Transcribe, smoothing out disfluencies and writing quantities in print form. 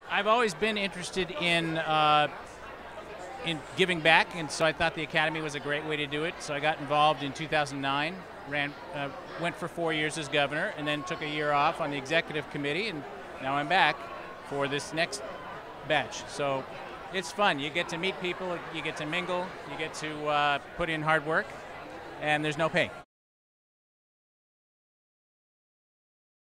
I've always been interested in giving back, and so I thought the Academy was a great way to do it. So I got involved in 2009, went for 4 years as governor, and then took a year off on the executive committee, and now I'm back for this next batch. So it's fun. You get to meet people, you get to mingle, you get to put in hard work, and there's no pay.